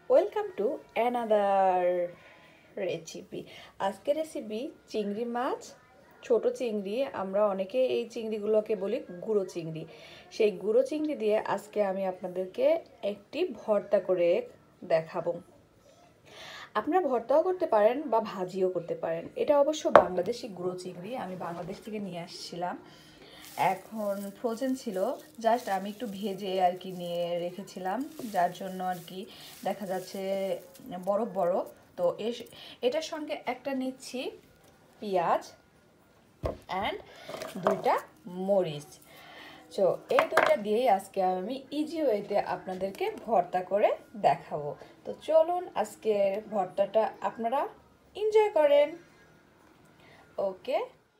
Welcome to another recipe. আজকের recipe চিংড়ি মাছ, ছোট চিংড়ি। আমরা অনেকে এই চিংড়িগুলোকে বলি গুঁড়ো চিংড়ি। সেই গুঁড়ো চিংড়ি দিয়ে আজকে আমি আপনাদেরকে একটি ভর্তা করে দেখাবো। আপনারা ভর্তাও করতে পারেন বা ভাজিও করতে পারেন। এটা অবশ্য বাংলাদেশি গুঁড়ো চিংড়ি, আমি বাংলাদেশ থেকে নিয়ে আসছিলাম। এখন ফ্রোজেন ছিল, জাস্ট আমি একটু ভেজে আর কি নিয়ে রেখেছিলাম, যার জন্য আর কি দেখা যাচ্ছে বরফ বরফ। তো এটার সঙ্গে একটা নিচ্ছি পেঁয়াজ অ্যান্ড দুইটা মরিচ। তো এই দুইটা দিয়েই আজকে আমি ইজি ওয়েতে আপনাদেরকে ভর্তা করে দেখাবো। তো চলুন আজকে ভর্তাটা আপনারা এনজয় করেন। ওকে,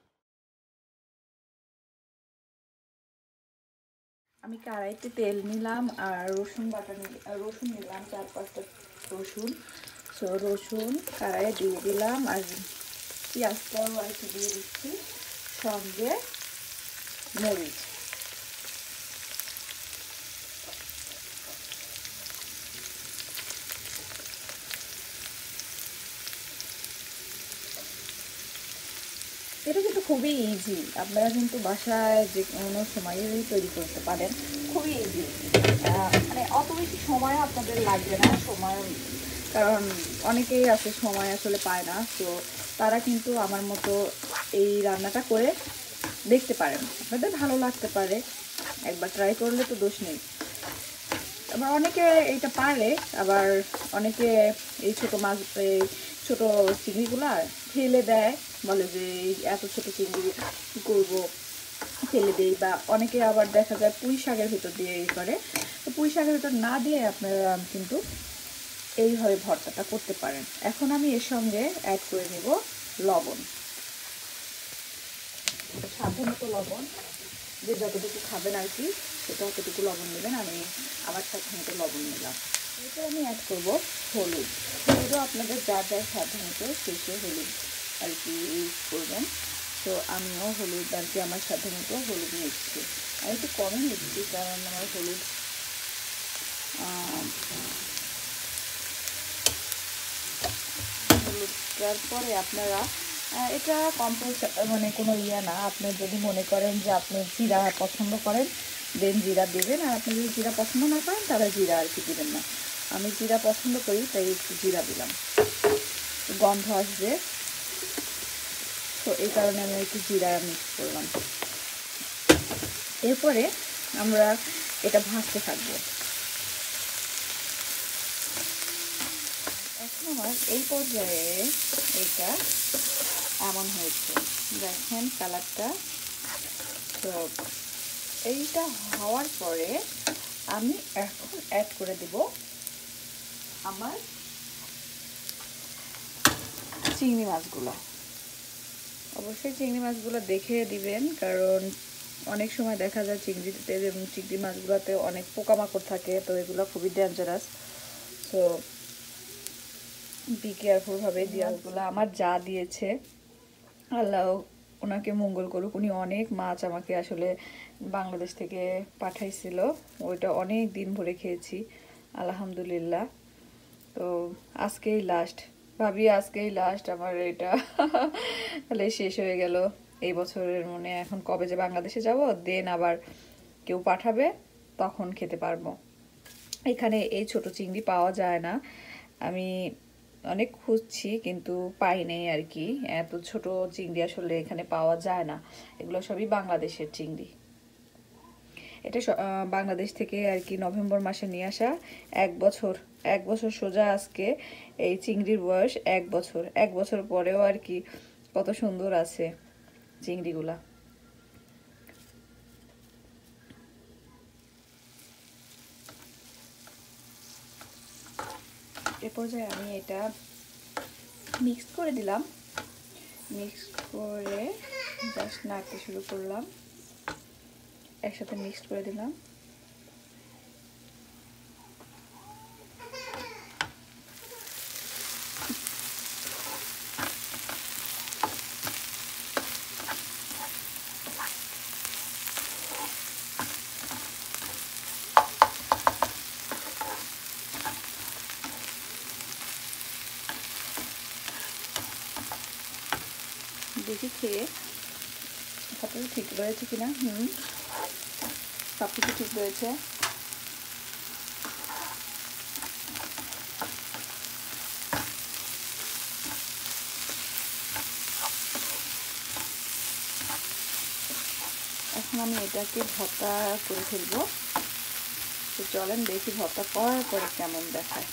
আমি কড়াইতে তেল নিলাম আর রসুন বাটা রসুন নিলাম 4-5টা রসুন। সো রসুন কড়াইয়ে দিয়ে দিলাম আর পেঁয়াজটাও আর কি দিয়ে দিচ্ছি, সঙ্গে মরিচ। এটা কিন্তু খুবই ইজি, আপনারা কিন্তু বাসায় যে কোনো সময়ই তৈরি করতে পারেন, খুবই ইজি। মানে অত বেশি সময় আপনাদের লাগবে না, সময় কারণ অনেকেই আছে সময় আসলে পায় না। তো তারা কিন্তু আমার মতো এই রান্নাটা করে দেখতে পারেন, আপনাদের ভালো লাগতে পারে, একবার ট্রাই করলে তো দোষ নেই। আবার অনেকে এইটা পারে, আবার অনেকে এই ছোটো মাছ, এই ছোটো চিংড়িগুলো ফেলে দেয়, বলে যে এত ছোটো চিংড়ি কী করবো, ফেলে দেই। বা অনেকে আবার দেখা যায় পুঁই শাকের ভিতর দিয়ে এই করে। তো পুঁই শাকের ভিতর না দিয়ে আপনারা কিন্তু এইভাবে ভর্তাটা করতে পারেন। এখন আমি এর সঙ্গে অ্যাড করে নেব লবণ, স্বাদ মতো লবণ, যে যতটুকু খাবেন আর কি সেটা অতটুকু লবণ নেবেন। আমি আমার সাথে মতো লবণ নিলাম। এরপর আমি অ্যাড করব হলুদ। হলুদও আপনাদের যা যা স্বাদ মতো সেই হলুদ আর কি ইউজ করবেন। তো আমিও হলুদ আর কি আমার সাথে মতো হলুদ নিচ্ছি, আর একটু কমই নিচ্ছি কারণ আমার হলুদ হলুদটার পরে আপনারা এটা মানে কোনো না, আপনি যদি মনে করেন যে আপনি জিরা পছন্দ করেন দেন জিরা দেবেন, আর আপনি যদি জিরা পছন্দ না করেন তাহলে জিরা আর কি দেবেন না। আমি জিরা পছন্দ করি তাই একটু জিরা দিলাম, গন্ধ আসবে, তো এই কারণে আমি একটু জিরা মিক্স করলাম। এরপরে আমরা এটা ভাজতে থাকবো। এখন আমার এই পর্যায়ে এটা এমন হয়েছে, দেখেন কালারটা। তো এইটা হওয়ার পরে আমি এখন অ্যাড করে দেব আমার চিংড়ি মাছগুলো। অবশ্যই চিংড়ি মাছগুলো দেখে দিবেন, কারণ অনেক সময় দেখা যায় চিংড়ি মাছগুলোতে অনেক পোকামাকড় থাকে, তো এগুলো খুবই ডেঞ্জারাস। তো বি কেয়ারফুলভাবে মাছগুলো আমার যা দিয়েছে, আল্লাহ ওনাকে মঙ্গল করুক, উনি অনেক মাছ আমাকে আসলে বাংলাদেশ থেকে পাঠাইছিল, ওইটা অনেক দিন ভরে খেয়েছি আলহামদুলিল্লাহ। তো আজকেই লাস্ট, ভাবি আজকেই লাস্ট আমার এটা তাহলে শেষ হয়ে গেল এই বছরের। মনে এখন কবে যে বাংলাদেশে যাব, দেন আবার কেউ পাঠাবে তখন খেতে পারবো। এখানে এই ছোট চিংড়ি পাওয়া যায় না, আমি অনেক খুঁজছি কিন্তু পাই নেই আর কি। এত ছোট চিংড়ি আসলে এখানে পাওয়া যায় না, এগুলো সবই বাংলাদেশের চিংড়ি। এটা বাংলাদেশ থেকে আর কি নভেম্বর মাসে নিয়ে আসা। 1 বছর, 1 বছর সোজা আজকে এই চিংড়ির বয়স 1 বছর। 1 বছর পরেও আর কি কত সুন্দর আছে চিংড়িগুলা। এ পর্যায়ে আমি এটা মিক্স করে দিলাম, মিক্স করে জাস্ট নাড়তে শুরু করলাম, একসাথে মিক্স করে দিলাম। দেখি খেয়ে সব কিছু ঠিক রয়েছে কিনা। সব কিছু ঠিক রয়েছে। এখন আমি এটাকে ভর্তা করে ফেলবো। তো চলেন দেখি ভর্তা করার পরে কেমন দেখায়।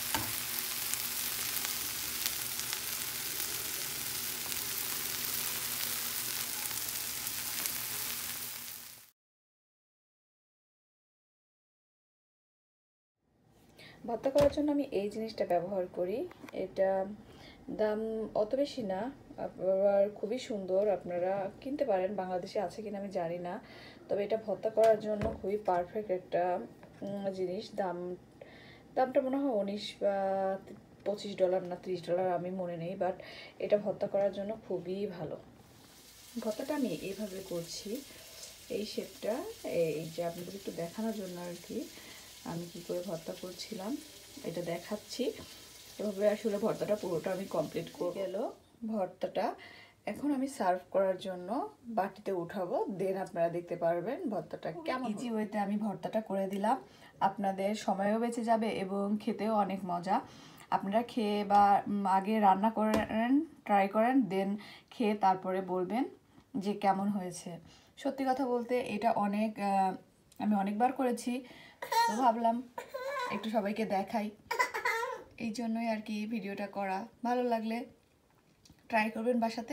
ভর্তা করার জন্য আমি এই জিনিসটা ব্যবহার করি। এটা দাম অত বেশি না, আবার খুবই সুন্দর। আপনারা কিনতে পারেন, বাংলাদেশে আছে কিনা আমি জানি না, তবে এটা ভর্তা করার জন্য খুবই পারফেক্ট একটা জিনিস। দামটা মনে হয় $19 বা $25 না $30, আমি মনে নেই, বাট এটা ভর্তা করার জন্য খুবই ভালো। ভর্তাটা আমি এইভাবে করছি, এই শেপটা, এই যে আপনাদের একটু দেখানোর জন্য আর কি আমি কি করে ভর্তা করছিলাম এটা দেখাচ্ছি। এভাবে আসলে ভর্তাটা পুরোটা আমি কমপ্লিট করে গেল ভর্তাটা। এখন আমি সার্ভ করার জন্য বাটিতে উঠাবো, দেন আপনারা দেখতে পারবেন ভর্তাটা কেমন। ইজি ওয়েতে আমি ভর্তাটা করে দিলাম, আপনাদের সময়ও বেঁচে যাবে এবং খেতেও অনেক মজা। আপনারা খেয়ে বা আগে রান্না করেন, ট্রাই করেন, দেন খেয়ে তারপরে বলবেন যে কেমন হয়েছে। সত্যি কথা বলতে এটা আমি অনেকবার করেছি, তো ভাবলাম একটু সবাইকে দেখাই, এই জন্যই আর কি ভিডিওটা করা। ভালো লাগলে ট্রাই করবেন বাসাতে,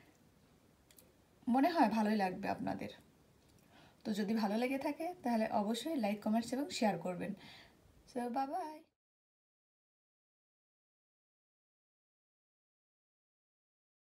মনে হয় ভালোই লাগবে আপনাদের। তো যদি ভালো লেগে থাকে তাহলে অবশ্যই লাইক, কমেন্টস এবং শেয়ার করবেন। So bye by.